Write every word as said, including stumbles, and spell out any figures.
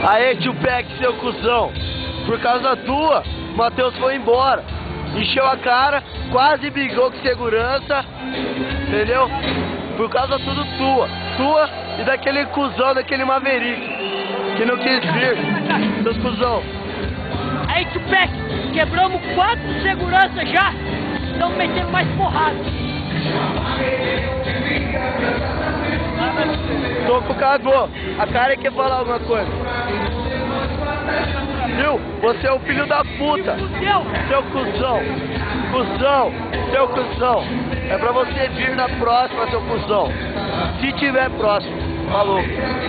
Aê, tio Peck, seu cuzão. Por causa tua, o Matheus foi embora. Encheu a cara, quase brigou com segurança. Entendeu? Por causa tudo tua. Tua e daquele cuzão, daquele Maverick. Que não quis vir. Seus cuzão. Aí, tio Peck, quebramos quatro seguranças já. Estão metendo mais porrada. Toco cagou. A cara quer falar alguma coisa. Viu? Você é o filho da puta. Seu cuzão. Cuzão. Seu cuzão. É pra você vir na próxima, seu cuzão. Se tiver próximo. Falou.